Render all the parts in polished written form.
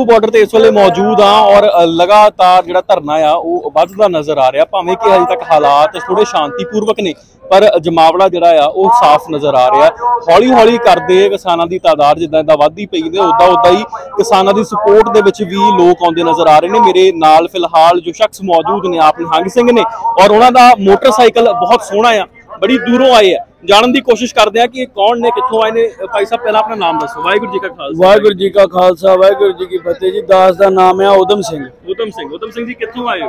Shambhu border ते इस वेले मौजूद हाँ और लगातार जिहड़ा धरना आ वो वधदा नज़र आ रहा, भावें कि अजे तक हालात थोड़े शांतिपूर्वक ने पर जमावड़ा जिहड़ा आ वो साफ नज़र आ रहा। हौली हौली करदे किसानां दी तादाद जिद्दां इद्दां वधदी पई ने उदा ही किसानां दी सपोर्ट दे विच भी लोग आउंदे नज़र आ रहे हैं। मेरे नाल फिलहाल जो शख्स मौजूद ने आप निहंग सिंह ने और उन्हां दा मोटरसाइकिल बहुत सोहना आ, बड़ी दूरों आए हैं, जानन की कोशिश करते हैं कि कौन ने कित्थों आए ने। भाई साहब पहला अपना नाम दसो। वाहिगुरू जी का खालसा। वाहिगुरू जी का खालसा वाहिगुरू जी की फतेह जी। दास का नाम है उधम सिंह। उधम सिंह जी कित्थों आए हो?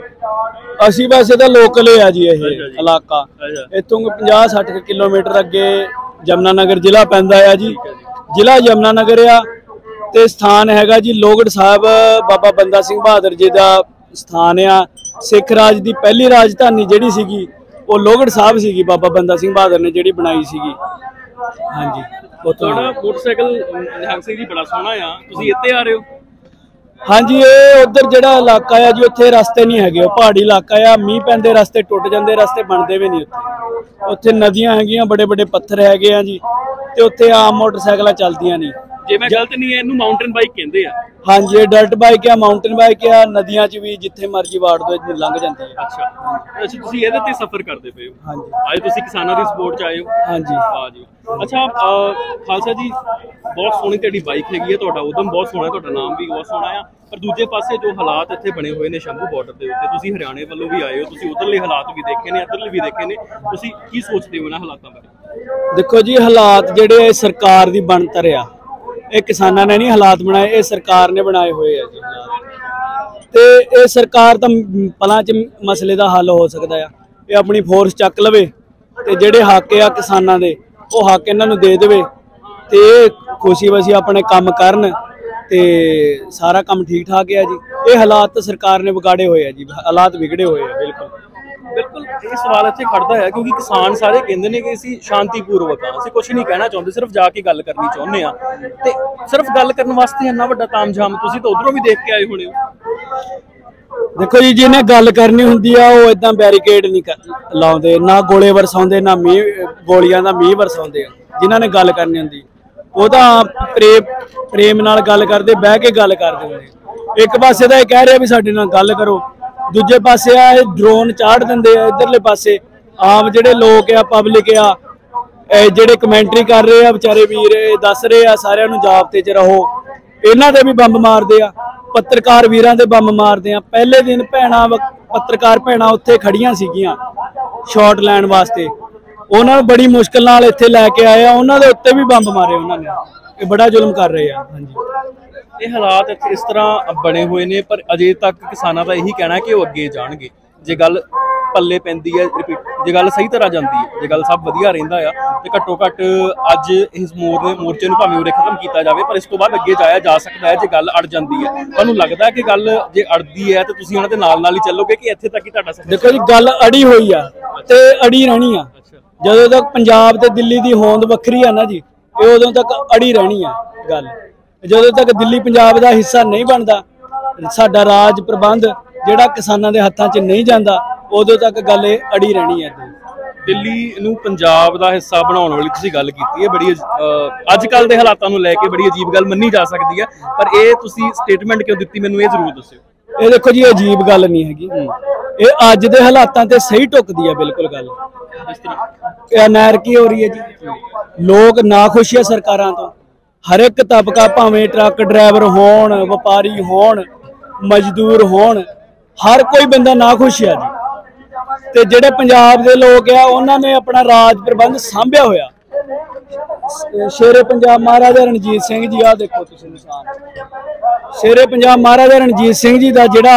ਅਸੀਂ वैसे तो लोकल है जी ये इलाका इतों 50-60 किलोमीटर अगे यमुनानगर जिला पैंदा है जी। जिला यमुनानगर आ ते स्थान हैगा जी लोहगढ़ साहब बाबा बंदा सिंह बहादुर जी का स्थान आ। सिख राज की पहली राजधानी जिहड़ी सीगी वो लोहगढ़ साहब सीगी, बाबा बंदा सिंह बहादुर ने जिहड़ी बनाई सीगी। हाँ जी मोटरसाइकिल निहंग सिंह जी बड़ा सोहना आ, तुसीं इत्थे आ रहे हो? हाँ जी ये उधर जिहड़ा इलाका है जी उत्थे रस्ते नहीं है, पहाड़ी इलाका आ, मीह पैंदे रस्ते टुट जाते, रस्ते बनते भी नहीं उत्थे। उत्थे नदियां हैगियां, बड़े बड़े पत्थर हैगे आ जी ते उत्थे आम मोटरसाइकिल चलदियां नहीं। जे मैं गलत नहीं है इनू माउंटेन बाइक कहंदे आ। हाँ जी ये डर्ट बाइक आ, माउंटेन बाइक आ, नदियां च भी जिथे मर्जी वाड़ दो लंघ जाती है। अच्छा तुसीं इहदे ते सफर करदे पए हो? हाँ जी आज तुसीं किसानां दी सपोर्ट च आए हो? हाँ जी वाह जी। अच्छा खालसा जी बहुत सोहनी तुहाडी बाइक हैगी है, तुहाडा उदम बहुत सोहना है, तुहाडा नाम भी बहुत सोहना है, पर दूजे पासे जो हालात इत्थे बने हुए ने शंभू बॉर्डर के उत्ते, तुसीं हरियाणे वालों भी आए हो, तुसीं उधरले हालात भी देखे ने इधरले भी देखे ने, तुसीं की सोचते हो इन्हां हालातां बारे? देखो जी हालात जिहड़े सरकार दी बनतर आ, ये किसानां ने नहीं हालात बनाए, ये सरकार ने बनाए हुए है जी हालात। ते ये सरकार तो पलां च मसले का हल हो सकता है, ये अपनी फोर्स चक लवे ते जिहड़े हक आ किसानां दे वो हक इन्हां नूं दे देवे ते खुशी वसी अपने काम करन ते सारा काम ठीक ठाक है जी। ये हालात तो सरकार ने बिगाड़े हुए हैं जी, हालात बिगड़े हुए हैं बिल्कुल बिल्कुल। ये सवाल इत्थे खड़दा है क्योंकि किसान सारे कहंदे ने कि असीं शांतिपूर्वक हाँ, असीं कुछ नहीं कहना चाहते, सिर्फ जाके गल करनी चाहुंदे आ ते सिर्फ गल करन वास्ते इन्ना वड्डा तामझाम तुसीं तो उधरों भी देख के आए होणे हो। देखो जी जिन्हें गल करनी हुंदी आ वो इदां बैरीकेड नहीं लाउंदे, ना गोले वरसाउंदे, ना मीह गोलियां दा मीह वरसाउंदे। जिन्हां ने गल करनी हुंदी वो तो प्रेम नाल गल करदे, बह के गल करदे हुंदे। एक पासे तो कह रहे भी साडे नाल गल करो, दूजे पासे आ ड्रोन चाढ़ दिंदे आ, इधरले पासे आम जिहड़े लोग आ पब्लिक आ जिहड़े कमेंटरी कर रहे आ बेचारे वीर दस रहे आ सारिਆਂ ਨੂੰ जाबते च रहो, इन्हां दे भी बंब मारदे आ, पत्रकार वीरां दे बंब मारदे आ। पहले दिन भैणां पत्रकार भैणां उत्थे खड़ियां सीगियां शॉट लैण वास्ते, उन्हां नूं बड़ी मुश्किल नाल इत्थे लैके आए आ, उन्हां दे उत्ते भी बंब मारे उन्हां ने, ये बड़ा जुल्म कर रहे आ। हाँ जी ये हालात इस तरह बने हुए ने पर अजे तक किसानां दा यही कहना है कि वो अगे जाणगे जे गल पल्ले पैंदी है, रिपीट जे गल सही तरह जाती है, जे गल सब वधिया रहिंदा आ ते घट्टो घट्ट अज इस मोर्चे नूं भावें उरे खत्म किया जाए पर इस तो बाद अगे जाया जा सकता है जे गल अड़ जाती है। तुहानूं लगदा है कि गल जे अड़दी है तो तुसीं उहनां दे नाल ही चलोगे कि इत्थे तक ही तुहाडा सफर? देखो जी गल अड़ी हुई आ ते अड़ी रहनी आ, जदों तक पंजाब ते दिल्ली दी होंद वखरी आ ना जी ये उदों तक अड़ी रहनी आ गल। जदों तक दिल्ली पंजाब का हिस्सा नहीं बनता, साडा राज प्रबंध जिहड़ा किसानां दे हत्थां च नहीं जांदा, उदों तक गल अड़ी रहनी है। दिल्ली नूं पंजाब का हिस्सा बनाने वाली तुसीं गल कीती है, बड़ी अजकल के हालातों नूं लैके बड़ी अजीब गल मन्नी जा सकती है, पर यह तुसीं स्टेटमेंट क्यों दी मैनूं ये जरूर दस्सिओ। ये देखो जी अजीब गल नहीं हैगी, ये अज दे हालातां ते सही टुकदी है बिल्कुल गल। अनैरकी हो रही है जी, लोग नाखुश है सरकारां तो, हर एक तबका भावें ट्रक ड्राइवर होण, व्यापारी होण, मजदूर होण, हर कोई बंदा नाखुश है जी। ते जिहड़े पंजाब दे लोग आ उन्होंने अपना राज प्रबंध सांभिया होया, शेरे पंजाब महाराजा रणजीत सिंह जी आ देखो तुसीं निशान, शेरे पंजाब महाराजा रणजीत सिंह जी का जिहड़ा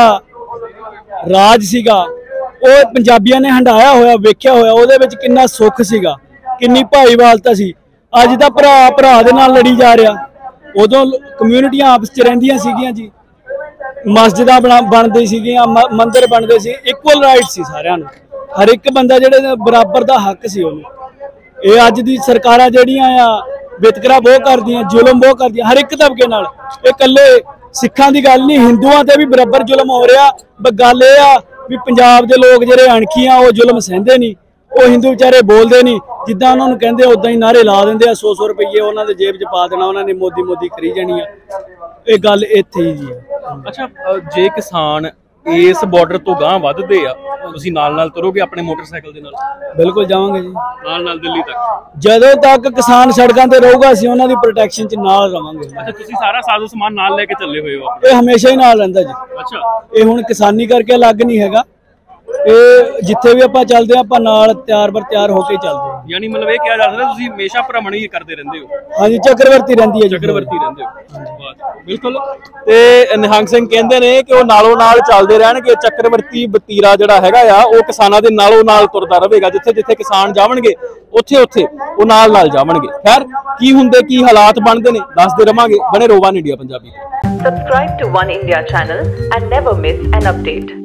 राज सीगा वो पंजाबियों ने हंडाया होया, वेख्या होया, उहदे विच किन्ना सुख सीगा, किन्नी भाईवालता सी। अज दा भरा भरा दे नाल लड़ी जा रहा, उदों कम्यूनिटियां आपस च रहिंदियां सीगियां जी, मस्जिदां बनदी सीगियां, मंदिर बनदे सी, इक्वल राइट सी सारिआं नूं, हर एक बंदा जिहड़े बराबर दा हक सी उहनूं। ये अज दी सरकारां जिहड़ियां आ वितकरा बहुत करदियां, जुल्म बहुत करदियां हर एक तबके नाल, ये कल्ले सिखां दी गल नहीं, हिंदुआं ते भी बराबर जुल्म हो रहा। गल ये आ भी पंजाब दे लोग जिहड़े अणखी आ वो जुल्म सहंदे नहीं, वो हिंदू बेचारे बोलते नहीं, जिद्दां उन्होंने कहते उदा ही नारे ला देंगे, 100-100 रुपये उन्होंने जेब च पा देना, उन्होंने मोदी मोदी करी जानी है। ਇਹ ਗੱਲ ਇੱਥੇ ਹੀ ਜੀ ਹੈ। ਅੱਛਾ ਜੇ ਕਿਸਾਨ ਇਸ ਬਾਰਡਰ ਤੋਂ ਗਾਂਹ ਵੱਧਦੇ ਆ, ਤੁਸੀਂ ਨਾਲ ਤੁਰੋਗੇ ਆਪਣੇ ਮੋਟਰਸਾਈਕਲ ਦੇ ਨਾਲ? ਬਿਲਕੁਲ ਜਾਵਾਂਗੇ ਜੀ, ਨਾਲ ਦਿੱਲੀ ਤੱਕ। ਜਦੋਂ ਤੱਕ ਕਿਸਾਨ ਸੜਕਾਂ ਤੇ ਰਹੂਗਾ ਅਸੀਂ ਉਹਨਾਂ ਦੀ ਪ੍ਰੋਟੈਕਸ਼ਨ 'ਚ ਨਾਲ ਰਵਾਂਗੇ। ਅੱਛਾ ਤੁਸੀਂ ਸਾਰਾ ਸਾਜ਼ੋ ਸਮਾਨ ਨਾਲ ਲੈ ਕੇ ਚੱਲੇ ਹੋਏ ਹੋ? ਇਹ ਹਮੇਸ਼ਾ ਹੀ ਨਾਲ ਰਹਿੰਦਾ ਜੀ। ਅੱਛਾ ਇਹ ਹੁਣ ਕਿਸਾਨੀ ਕਰਕੇ ਅਲੱਗ ਨਹੀਂ ਹੈਗਾ, ਇਹ ਜਿੱਥੇ ਵੀ ਆਪਾਂ ਚੱਲਦੇ ਆਪਾਂ ਨਾਲ ਤਿਆਰ ਬਰ ਤਿਆਰ ਹੋ ਕੇ ਚੱਲਦੇ ਹਾਂ। ਯਾਨੀ ਮਤਲਬ ਇਹ ਕਿਹਾ ਜਾ ਸਕਦਾ ਤੁਸੀਂ ਹਮੇਸ਼ਾ ਭ੍ਰਮਣ ਹੀ ਕਰਦੇ ਰਹਿੰਦੇ ਹੋ? ਹਾਂਜੀ, ਚੱਕਰਵਰਤੀ ਰਹਿੰਦੀ ਹੈ ਜੀ। ਚੱਕਰਵਰਤੀ ਰਹਿੰਦੇ ਹੋ, ਬਿਲਕੁਲ। ਤੇ ਨਿਹੰਗ ਸਿੰਘ ਕਹਿੰਦੇ ਨੇ ਕਿ ਉਹ ਨਾਲੋਂ ਨਾਲ ਚੱਲਦੇ ਰਹਿਣਗੇ, ਚੱਕਰਵਰਤੀ ਵਤੀਰਾ ਜਿਹੜਾ ਹੈਗਾ ਆ ਉਹ ਕਿਸਾਨਾਂ ਦੇ ਨਾਲੋਂ ਨਾਲ ਤੁਰਦਾ ਰਹੇਗਾ, ਜਿੱਥੇ ਜਿੱਥੇ ਕਿਸਾਨ ਜਾਵਣਗੇ ਉੱਥੇ ਉੱਥੇ ਉਹ ਨਾਲ ਜਾਵਣਗੇ। ਖੈਰ ਕੀ ਹੁੰਦੇ ਕੀ ਹਾਲਾਤ ਬਣਦੇ ਨੇ ਦੱਸਦੇ ਰਵਾਂਗੇ, ਬਣੇ ਰਹੋ one India Punjabi. Subscribe to One India channel and never miss an update.